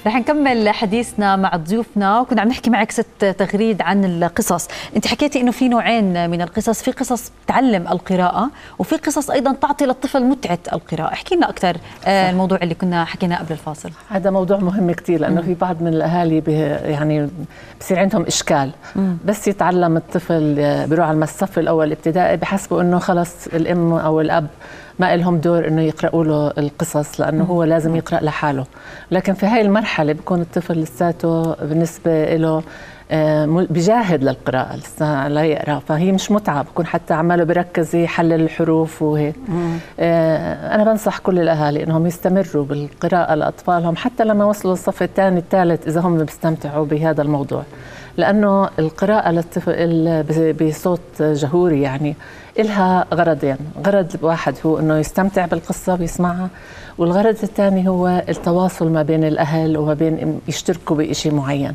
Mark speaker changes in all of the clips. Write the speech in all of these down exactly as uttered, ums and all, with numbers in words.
Speaker 1: رح نكمل حديثنا مع ضيوفنا، وكنا عم نحكي معك ست تغريد عن القصص. انت حكيتي انه في نوعين من القصص، في قصص تعلم القراءة وفي قصص ايضا تعطي للطفل متعة القراءة. احكي لنا اكثر الموضوع اللي كنا حكيناه قبل الفاصل.
Speaker 2: هذا موضوع مهم كثير، لانه في بعض من الاهالي يعني بصير عندهم اشكال. مم. بس يتعلم الطفل بيروح على الصف الاول ابتدائي بحسبوا انه خلص الام او الاب ما لهم دور انه يقرأوا له القصص، لانه هو لازم يقرأ لحاله. لكن في هاي المرحله بيكون الطفل لساته بالنسبه له بجاهد للقراءه، لسه لا يقرا، فهي مش متعه، بكون حتى عماله بركز يحلل الحروف وهيك. انا بنصح كل الاهالي انهم يستمروا بالقراءه لاطفالهم حتى لما وصلوا الصف الثاني الثالث، اذا هم بيستمتعوا بهذا الموضوع، لانه القراءه للطفل بصوت جهوري يعني إلها غرضين. غرض واحد هو انه يستمتع بالقصه ويسمعها، والغرض الثاني هو التواصل ما بين الاهل وما بين يشتركوا بشيء معين.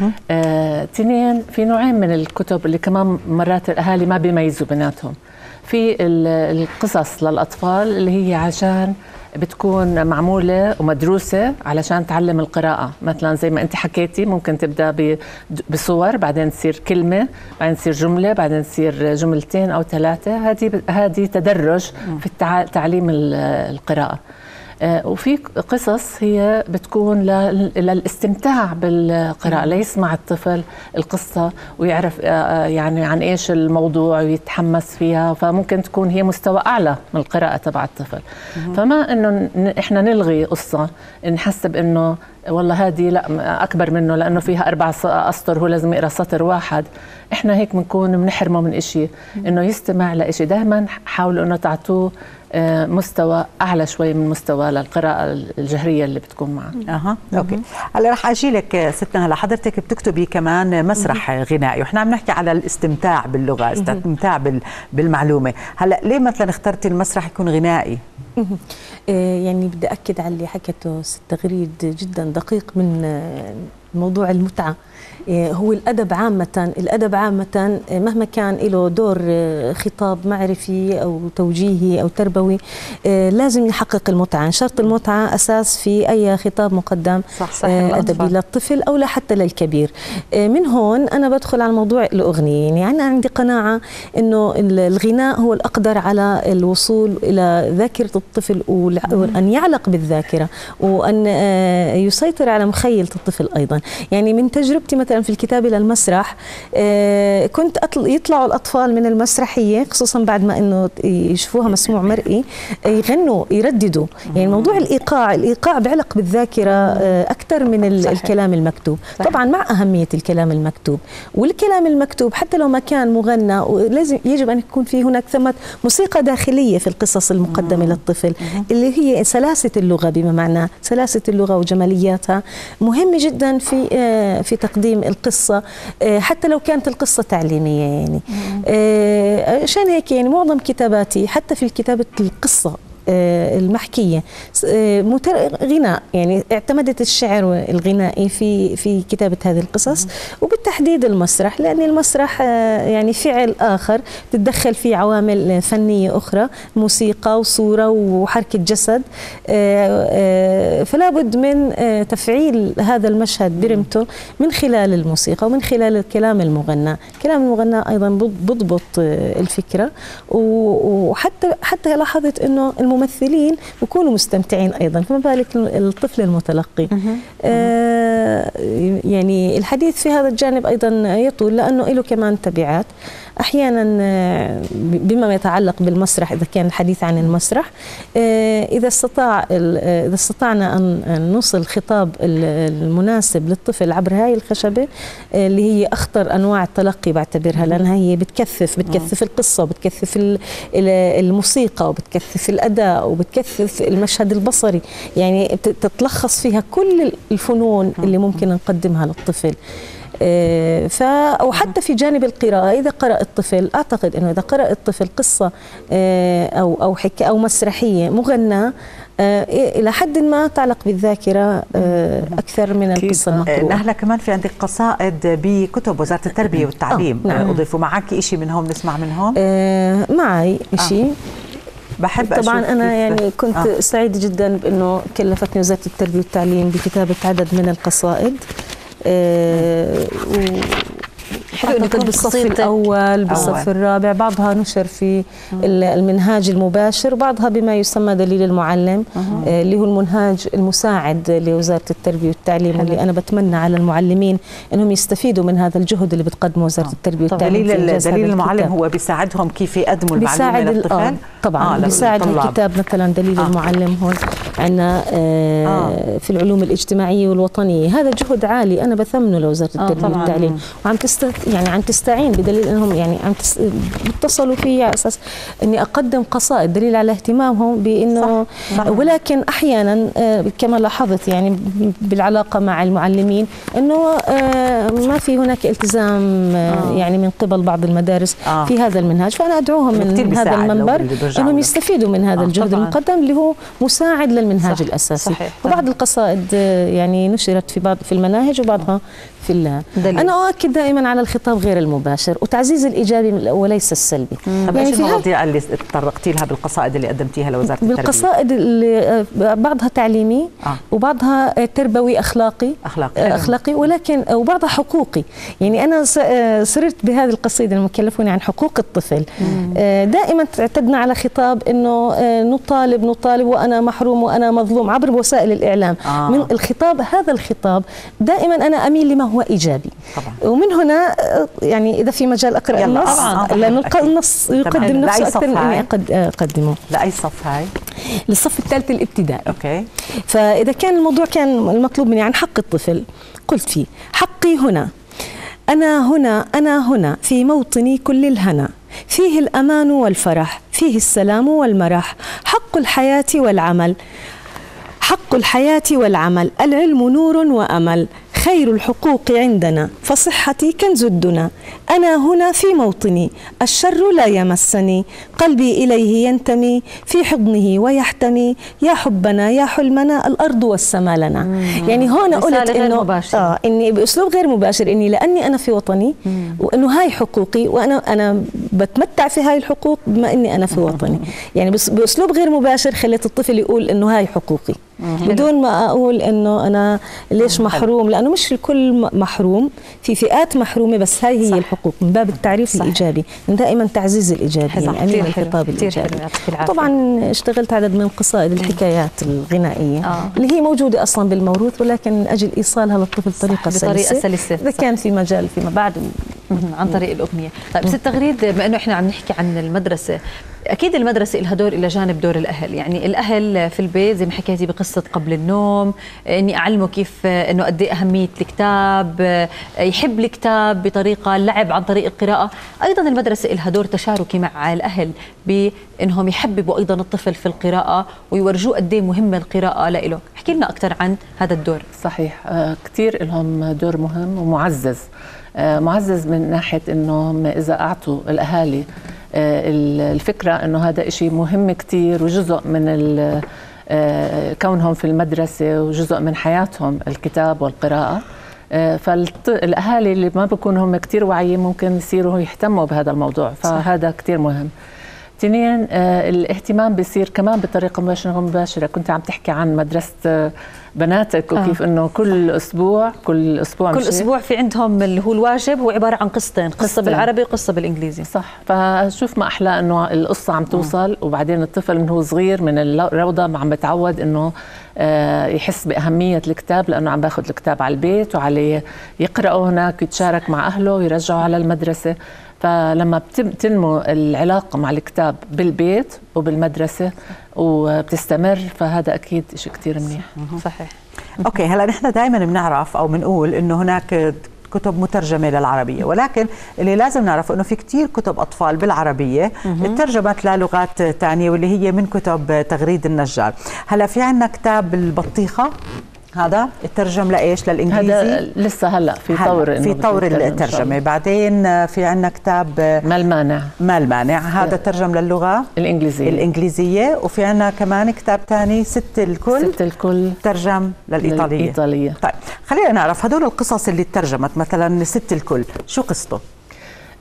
Speaker 2: آه، تنين، في نوعين من الكتب اللي كمان مرات الاهالي ما بيميزوا بيناتهم. في القصص للاطفال اللي هي عشان بتكون معمولة ومدروسة علشان تعلم القراءة، مثلا زي ما انت حكيتي ممكن تبدأ بصور، بعدين تصير كلمة، بعدين تصير جملة، بعدين تصير جملتين أو ثلاثة. هذه هذه تدرج في تعليم القراءة. وفي قصص هي بتكون للاستمتاع بالقراءة، ليسمع الطفل القصة ويعرف يعني عن ايش الموضوع ويتحمس فيها، فممكن تكون هي مستوى اعلى من القراءة تبع الطفل. فما انه احنا نلغي قصة نحسب انه والله هذه لا اكبر منه لانه فيها اربع اسطر هو لازم يقرا سطر واحد. احنا هيك بنكون بنحرمه من شيء، انه يستمع لشيء. دائما حاولوا انه تعطوه مستوى اعلى شوي من مستوى للقراءه الجهريه اللي بتكون معه.
Speaker 3: اها اوكي. هلا رح اجي لك ستنا. هلا حضرتك بتكتبي كمان مسرح غنائي، واحنا عم نحكي على الاستمتاع باللغه، استمتاع بالمعلومه. هلا ليه مثلا اخترتي المسرح يكون غنائي؟
Speaker 4: يعني بدي اكد على اللي حكته ست تغريد، جدا دقيق من موضوع المتعه. هو الأدب عامة، الأدب عامة مهما كان له دور خطاب معرفي أو توجيهي أو تربوي لازم يحقق المتعة. شرط المتعة أساس في أي خطاب مقدم صح صح أدبي للطفل أو حتى للكبير. من هون أنا بدخل على موضوع الأغنية. يعني أنا عندي قناعة إنه الغناء هو الأقدر على الوصول إلى ذاكرة الطفل، وأن يعلق بالذاكرة، وأن يسيطر على مخيلة الطفل أيضا. يعني من تجربتي مثلا في الكتابة للمسرح، آه كنت يطلعوا الأطفال من المسرحية خصوصا بعد ما إنه يشوفوها مسموع مرئي، يغنوا يرددوا. يعني موضوع الإيقاع، الإيقاع بعلق بالذاكرة آه أكثر من الكلام المكتوب. صحيح. طبعا مع أهمية الكلام المكتوب، والكلام المكتوب حتى لو ما كان مغنى لازم يجب أن يكون في هناك ثمة موسيقى داخلية في القصص المقدمة للطفل، اللي هي سلاسة اللغة، بما معناه سلاسة اللغة وجمالياتها مهمة جدا في آه في تقديم القصة، حتى لو كانت القصة تعليمية. يعني عشان هيك يعني معظم كتاباتي حتى في كتابة القصة المحكية غناء، يعني اعتمدت الشعر الغنائي في في كتابة هذه القصص، وبالتحديد المسرح، لأن المسرح يعني فعل آخر تتدخل فيه عوامل فنية أخرى، موسيقى وصورة وحركة جسد، فلا بد من تفعيل هذا المشهد برمته من خلال الموسيقى ومن خلال الكلام المغنى. الكلام المغنى أيضا بضبط الفكرة، وحتى حتى لاحظت إنه الممثلين بيكونوا مستمتعين ايضا، فما بالك الطفل المتلقي. آه يعني الحديث في هذا الجانب ايضا يطول، لانه له كمان تبعات. احيانا بما يتعلق بالمسرح، اذا كان الحديث عن المسرح، اذا استطاع اذا استطعنا ان نوصل الخطاب المناسب للطفل عبر هاي الخشبه اللي هي اخطر انواع التلقي بعتبرها، لانها هي بتكثف بتكثف القصه وبتكثف الموسيقى وبتكثف الاداء وبتكثف المشهد البصري، يعني تتلخص فيها كل الفنون اللي ممكن نقدمها للطفل. ف او حتى في جانب القراءه، اذا قرأ الطفل، اعتقد انه اذا قرأ الطفل قصه او او حكايه او مسرحيه مغناه الى حد ما تعلق بالذاكره اكثر من القصه المقروءه.
Speaker 3: نهله كمان في عندك قصائد بكتب وزاره التربيه والتعليم، نعم. اضيفوا معك شيء منهم نسمع منهم؟
Speaker 4: معي شيء.
Speaker 3: بحب
Speaker 4: طبعا أنا يعني كنت آه. سعيدة جدا بأنه كلفتني وزارة التربية والتعليم بكتابة عدد من القصائد. آه حلو انه يكون بالصف الاول بالصف الرابع، بعضها نشر في المنهاج المباشر وبعضها بما يسمى دليل المعلم آه اللي هو المنهاج المساعد لوزاره التربيه والتعليم، واللي انا بتمنى على المعلمين انهم يستفيدوا من هذا الجهد اللي بتقدمه وزاره التربيه والتعليم.
Speaker 3: دليل دليل المعلم هو بيساعدهم كيف يقدموا المعلومه للطفل.
Speaker 4: آه طبعا آه بيساعد الكتاب مثلا دليل آه. المعلم هون عندنا آه آه. في العلوم الاجتماعيه والوطنيه، هذا جهد عالي انا بثمنه لوزاره التربيه آه والتعليم، وعم تست يعني عم تستعين بدليل انهم يعني عم بيتصلوا فيه على اساس اني اقدم قصائد دليل على اهتمامهم بانه صح. صح. ولكن احيانا كما لاحظت يعني بالعلاقه مع المعلمين انه ما في هناك التزام آه. يعني من قبل بعض المدارس آه. في هذا المنهاج، فانا ادعوهم من هذا المنبر انهم يستفيدوا من هذا آه. الجهد طبعاً. المقدم اللي هو مساعد للمنهاج صح. الاساسي. صحيح. وبعض القصائد يعني نشرت في بعض في المناهج وبعضها في الله. أنا أؤكد دائما على الخطاب غير المباشر وتعزيز الإيجابي وليس السلبي.
Speaker 3: طب يعني ايش المواضيع اللي تطرقتي لها بالقصائد اللي قدمتيها لوزارة التربية؟
Speaker 4: بالقصائد اللي بعضها تعليمي آه. وبعضها تربوي أخلاقي
Speaker 3: أخلاقي,
Speaker 4: أخلاقي ولكن وبعضها حقوقي. يعني أنا سررت بهذه القصيدة المكلفون عن حقوق الطفل. مم. دائما اعتدنا على خطاب إنه نطالب نطالب وأنا محروم وأنا مظلوم عبر وسائل الإعلام. آه. من الخطاب هذا الخطاب دائما أنا أميل لما هو إيجابي طبعا. ومن هنا يعني إذا في مجال أقرأ النص لأنه النص يقدم نفسه أكثر من أني أقدمه.
Speaker 3: لأي صف هاي؟
Speaker 4: للصف الثالث الابتدائي.
Speaker 3: أوكي.
Speaker 4: فإذا كان الموضوع كان المطلوب مني عن حق الطفل قلت فيه: حقي هنا، أنا هنا، أنا هنا في موطني كل الهنا، فيه الأمان والفرح، فيه السلام والمرح، حق الحياة والعمل، حق الحياة والعمل، العلم نور وأمل، خير الحقوق عندنا فصحتي كنز الدنا، أنا هنا في موطني الشر لا يمسني، قلبي إليه ينتمي في حضنه ويحتمي، يا حبنا يا حلمنا الأرض والسماء لنا. مم. يعني هون قلت إنه آه إني بأسلوب غير مباشر إني لأني أنا في وطني مم. وإنه هاي حقوقي وأنا أنا بتمتع في هاي الحقوق بما إني أنا في وطني. يعني بأسلوب غير مباشر خليت الطفل يقول إنه هاي حقوقي بدون ما أقول إنه أنا ليش محروم، لأنه مش الكل محروم، في فئات محرومة، بس هاي هي صح. الحقوق من باب التعريف صح. الإيجابي، دائما تعزيز الإيجابي يعني أمين الخطاب الإيجابي. طبعا اشتغلت عدد من قصائد الحكايات الغنائية آه. اللي هي موجودة أصلا بالموروث، ولكن من أجل إيصالها للطفل بطريقة سلسة, سلسة. إذا كان في مجال فيما بعد
Speaker 1: عن طريق الأغنية. طيب ست تغريد، بما أنه إحنا عم نحكي عن المدرسة، أكيد المدرسة لها دور إلى جانب دور الأهل. يعني الأهل في البيت زي ما حكيتي بقصة قبل النوم، إني أعلمه كيف إنه قد إيه أهمية الكتاب، يحب الكتاب بطريقة اللعب عن طريق القراءة. أيضا المدرسة لها دور تشاركي مع الأهل بإنهم يحببوا أيضا الطفل في القراءة ويورجوه قد إيه مهمة القراءة له. احكي لنا أكثر عن هذا الدور.
Speaker 2: صحيح، آه كثير لهم دور مهم ومعزز. آه معزز من ناحية إنهم إذا أعطوا الأهالي الفكرة أنه هذا إشي مهم كتير وجزء من كونهم في المدرسة وجزء من حياتهم الكتاب والقراءة، فالأهالي اللي ما بيكونوا هم كتير واعيين ممكن يصيروا يهتموا بهذا الموضوع، فهذا كتير مهم. اثنين، الاهتمام بيصير كمان بطريقة مباشرة ومباشرة. كنت عم تحكي عن مدرسة بناتك وكيف آه. انه كل اسبوع كل اسبوع
Speaker 1: كل اسبوع في عندهم اللي هو الواجب هو عباره عن قصتين، قصه قصتين. بالعربي وقصه بالانجليزي.
Speaker 2: صح. فشوف ما احلى انه القصه عم توصل آه. وبعدين الطفل من هو صغير من الروضه عم بتعود انه آه يحس باهميه الكتاب، لانه عم باخذ الكتاب على البيت وعليه يقراه هناك ويتشارك مع اهله ويرجعه على المدرسه. فلما بتنمو العلاقة مع الكتاب بالبيت وبالمدرسة وبتستمر، فهذا أكيد شيء كتير منيح.
Speaker 1: صحيح.
Speaker 3: أوكي، هلأ نحن دائما بنعرف أو بنقول إنه هناك كتب مترجمة للعربية، ولكن اللي لازم نعرف إنه في كتير كتب أطفال بالعربية اترجمت للغات تانية واللي هي من كتب تغريد النجار. هلأ في عنا كتاب البطيخة، هذا الترجم لايش؟ للانجليزي؟
Speaker 2: هذا لسه هلا في طور
Speaker 3: في طور الترجمه. بعدين في عندنا كتاب
Speaker 2: ما المانع
Speaker 3: ما المانع، هذا ترجم للغه
Speaker 2: الانجليزيه
Speaker 3: الانجليزيه وفي عندنا كمان كتاب ثاني ست الكل
Speaker 2: ست الكل
Speaker 3: ترجم للايطاليه
Speaker 2: للإيطالية.
Speaker 3: طيب خلينا نعرف هدول القصص اللي ترجمت، مثلا ست الكل شو قصته؟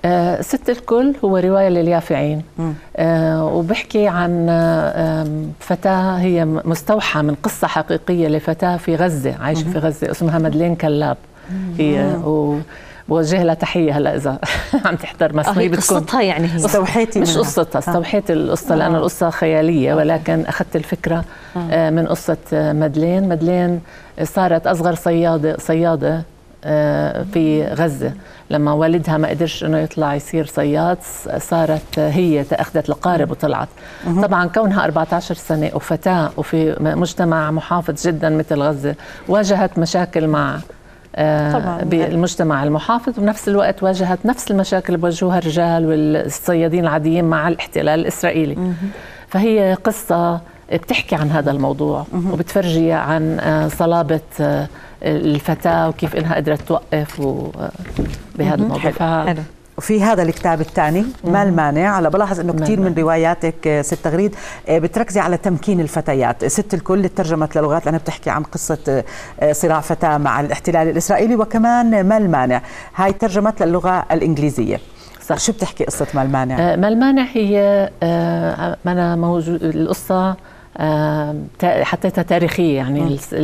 Speaker 2: آه ست الكل هو رواية لليافعين، آه وبحكي عن آه فتاة هي مستوحى من قصة حقيقية لفتاة في غزة، عايشة في غزة، اسمها مدلين كلاب. هي وبوجه لها تحية هلا إذا عم تحضر مسرحية. بتكون
Speaker 1: قصتها يعني هي
Speaker 3: استوحيتي
Speaker 2: مش
Speaker 3: منها.
Speaker 2: قصتها، استوحيت القصة لأن القصة خيالية، ولكن أخذت الفكرة آه من قصة مدلين. مدلين صارت أصغر صيادة صيادة في غزة، لما والدها ما قدرش انه يطلع يصير صياد، صارت هي أخذت القارب وطلعت. طبعا كونها أربعة عشر سنة وفتاة وفي مجتمع محافظ جدا مثل غزة، واجهت مشاكل مع بالمجتمع المحافظ، وبنفس الوقت واجهت نفس المشاكل اللي بوجهوها الرجال والصيادين العاديين مع الاحتلال الإسرائيلي. فهي قصة بتحكي عن هذا الموضوع وبتفرجي عن صلابة الفتاة وكيف إنها قدرت توقف بهذا الموضوع.
Speaker 3: حلو. وفي هذا الكتاب الثاني ما المانع، على بلاحظ انه كثير من رواياتك ست تغريد بتركزي على تمكين الفتيات. ست الكل ترجمت للغات لانها بتحكي عن قصه صراع فتاه مع الاحتلال الاسرائيلي، وكمان ما المانع هاي ترجمت للغه الانجليزيه. صح. شو بتحكي قصه ما المانع؟
Speaker 2: ما المانع هي انا موجود القصه حطيتها تاريخيه، يعني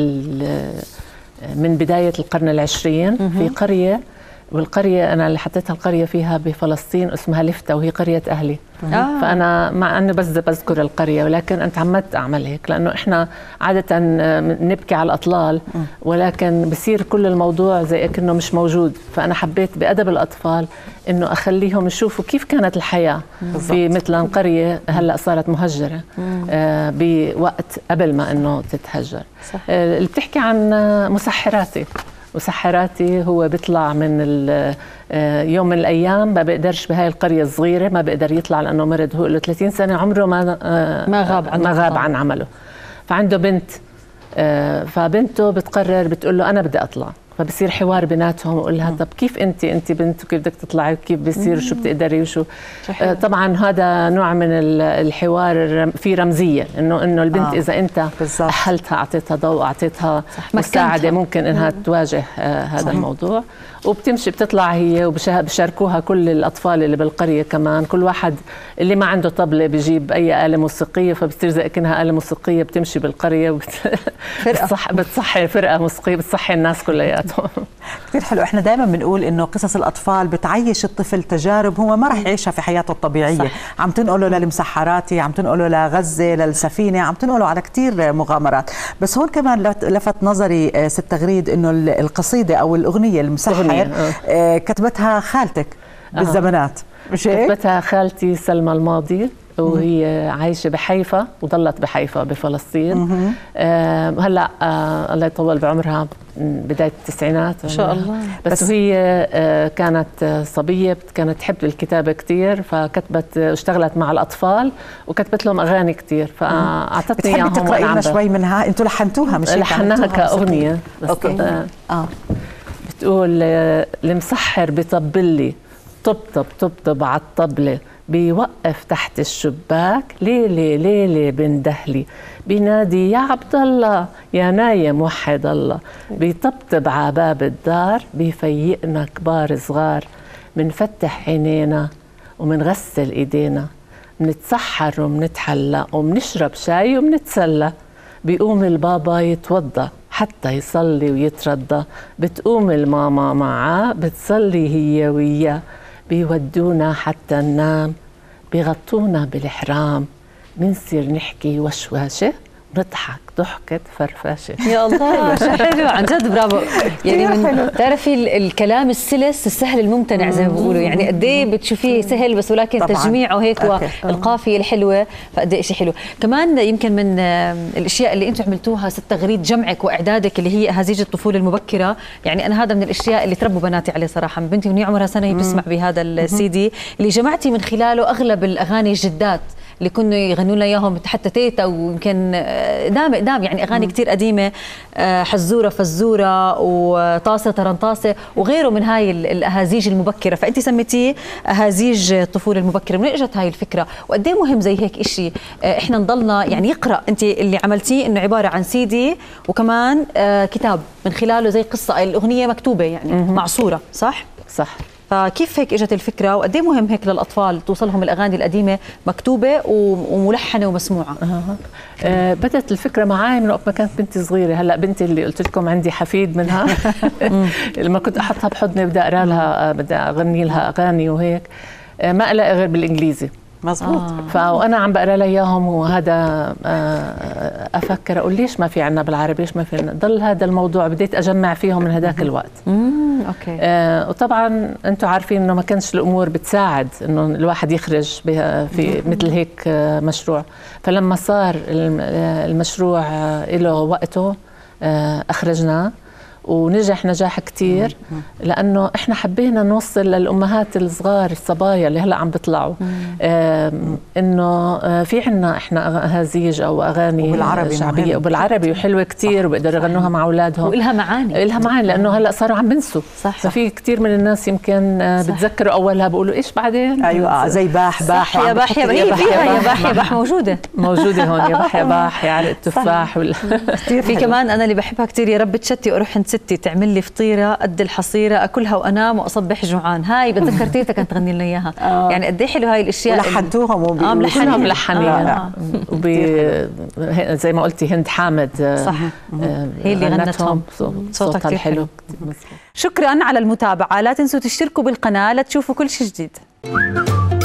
Speaker 2: من بدايه القرن العشرين في قريه، والقرية أنا اللي حطيتها القرية فيها بفلسطين اسمها لفتة، وهي قرية أهلي. آه. فأنا مع أني بس بذكر القرية، ولكن أنا تعمدت أعمل هيك لأنه إحنا عادة نبكي على الأطلال، ولكن بصير كل الموضوع زي كأنه مش موجود. فأنا حبيت بأدب الأطفال إنه أخليهم يشوفوا كيف كانت الحياة في مثلا قرية هلأ صارت مهجرة آه بوقت قبل ما إنه تتهجر. آه اللي بتحكي عن مسحراتي. وسحراتي هو بيطلع من يوم من الايام ما بيقدرش بهاي القريه الصغيره، ما بيقدر يطلع لانه مرض، هو له ثلاثين سنه عمره ما
Speaker 1: ما غاب عن
Speaker 2: ما غاب عن عمله. فعنده بنت، فبنته بتقرر بتقول له انا بدي اطلع، فبصير حوار بيناتهم ويقول لها طب كيف انت انت بنت وكيف بدك تطلعي وكيف بيصير شو بتقدري وشو. آه طبعا هذا نوع من الحوار في رمزيه، انه انه البنت آه. اذا انت اهلتها اعطيتها ضوء اعطيتها مساعده ممكن انها مم. تواجه آه هذا صحيح. الموضوع. وبتمشي بتطلع هي وبشاركوها كل الاطفال اللي بالقريه كمان، كل واحد اللي ما عنده طبله بيجيب اي آلة موسيقيه، فبتصير زي كأنها آلة موسيقيه بتمشي بالقريه وبت... بتصح بتصحي فرقه موسيقيه بتصحي الناس كلياتهم.
Speaker 3: كثير حلو. احنا دائما بنقول انه قصص الاطفال بتعيش الطفل تجارب هو ما راح يعيشها في حياته الطبيعيه. صح. عم تنقله للمسحراتي، عم تنقله لغزه، للسفينه، عم تنقله على كثير مغامرات. بس هون كمان لفت نظري ست تغريد انه القصيده او الاغنيه المسحر آه. كتبتها خالتك بالزمانات. مش هيك؟
Speaker 2: كتبتها خالتي سلمى الماضي، وهي عايشة بحيفا وضلت بحيفا بفلسطين. آه هلا آه الله يطول بعمرها بداية التسعينات
Speaker 1: ما شاء الله.
Speaker 2: بس, بس وهي آه كانت صبية، كانت تحب الكتابة كتير، فكتبت اشتغلت مع الأطفال وكتبت لهم أغاني كتير، فأعطتني إياهم.
Speaker 3: بتحبي تقرأي لنا شوي منها؟ أنتوا لحنتوها مش هيك؟
Speaker 2: لحناها كأغنية.
Speaker 3: أوكي. آه. آه.
Speaker 2: بتقول المسحر بيطبلي طبطب طبطب على الطبلة، بيوقف تحت الشباك ليلي ليلي بندهلي، بينادي يا عبد الله يا نايم وحد الله، بيطبطب على باب الدار بيفيقنا كبار صغار، منفتح عينينا ومنغسل ايدينا، منتسحر ومنتحلى ومنشرب شاي ومنتسلى، بيقوم البابا يتوضى حتى يصلي ويترضى، بتقوم الماما معاه بتصلي هي وياه، بيودونا حتى ننام، بيغطونا بالحرام، منصير نحكي وشواشة نضحك ضحكة فرفاشة.
Speaker 1: يا الله شو حلو عن جد، برافو. يعني من بتعرفي الكلام السلس السهل الممتنع زي ما بيقولوا، يعني قد ايه بتشوفيه سهل بس ولكن طبعاً. تجميعه هيك والقافية الحلوة، فقد ايه شيء حلو. كمان يمكن من الاشياء اللي انتم عملتوها ست تغريد جمعك واعدادك اللي هي اهازيج الطفولة المبكرة، يعني انا هذا من الاشياء اللي تربوا بناتي عليه صراحة. بنتي من عمرها سنة هي بتسمع بهذا السي دي اللي جمعتي من خلاله اغلب الاغاني الجدات اللي كانوا يغنوا لنا اياهم حتى تيتا، ويمكن دام دام يعني اغاني كثير قديمه، حزوره فزوره وطاسه ترنطاسه وغيره من هاي الاهازيج المبكره. فانت سميتيه اهازيج الطفوله المبكره. من اجت هاي الفكره وقد ايه مهم زي هيك شيء احنا نضلنا يعني يقرا؟ انت اللي عملتيه انه عباره عن سي دي وكمان كتاب من خلاله زي قصه، الاغنيه مكتوبه يعني مع صوره. صح
Speaker 2: صح
Speaker 1: فكيف هيك اجت الفكره وقد ايه مهم هيك للاطفال توصلهم الاغاني القديمه مكتوبه وملحنه ومسموعه؟
Speaker 2: آه. آه بدت الفكره معي من وقت ما كانت بنتي صغيره. هلا بنتي اللي قلت لكم عندي حفيد منها لما كنت احطها بحضني بدي اقرا لها بدي اغني لها اغاني وهيك آه ما الاقي غير بالانجليزي.
Speaker 3: مظبوط.
Speaker 2: آه. فانا عم بقرا لها اياهم وهذا آه افكر اقول ليش ما في عنا بالعربي، ليش ما في عنا؟ ضل هذا الموضوع بديت اجمع فيهم من هذاك الوقت.
Speaker 1: امم اوكي.
Speaker 2: آه وطبعا انتم عارفين انه ما كانش الامور بتساعد انه الواحد يخرج في مثل هيك آه مشروع. فلما صار المشروع آه له وقته آه اخرجناه ونجح نجاح كتير، لأنه إحنا حبينا نوصل للأمهات الصغار الصبايا اللي هلأ عم بيطلعوا آه إنه آه في عنا إحنا هزيج أو أغاني
Speaker 3: وبالعربي
Speaker 2: شعبية وبالعربي وحلوة كتير وبيقدروا يغنوها مع أولادهم
Speaker 1: وإلها معاني.
Speaker 2: إلها معاني لأنه هلأ صاروا عم بنسوا.
Speaker 1: صح.
Speaker 2: ففي كتير من الناس يمكن آه بتذكروا أولها بيقولوا إيش بعدين.
Speaker 3: أيوة زي باح باح
Speaker 1: يا باح يا باح يا باح يا باح موجودة
Speaker 2: موجودة هون يا باح يا باح يا عرق التفاح وال...
Speaker 1: في كمان أنا اللي بحبها كتير، يا رب تشتي وأروح عند ستي تعمل لي فطيره قد الحصيره اكلها وانام واصبح جوعان. هاي بتذكر تيتا كانت تغني لنا اياها. آه. يعني قد ايه حلو هاي الاشياء.
Speaker 3: ولحنتوهم وب...
Speaker 1: اه ملحنين
Speaker 2: ملحنين آه. وبي... زي ما قلتي هند حامد
Speaker 1: صح آه. هي اللي غنتهم. صوتها كثير حلو. شكرا على المتابعه، لا تنسوا تشتركوا بالقناه لتشوفوا كل شيء جديد.